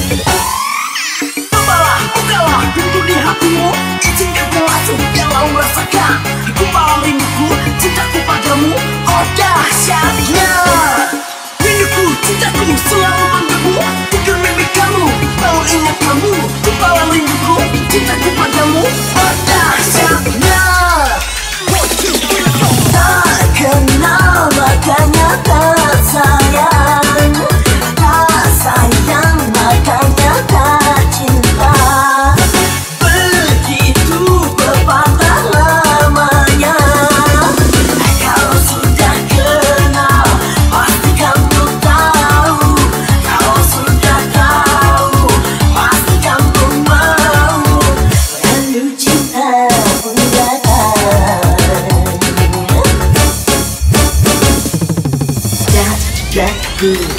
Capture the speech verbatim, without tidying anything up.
Bukalah, bukalah pintu di hatimu, izinkan ku masuk dalam rasakan gumpalan rinduku, cintaku padamu, oh dahsyatnya. Rinduku, cintaku selalu menggebu, tidur mimpi kamu, bangun ingat kamu, gumpalan rinduku, cintaku padamu, oh dahsyatnya. Tak kenal makanya tak sayang, tak sayang makanya tak cinta. Begitu berpatah lamanya. Kalau sudah kenal pasti kamu tahu. Kalau sudah tahu pasti kamu mau. Lalu cinta pun datang. Dah, dah,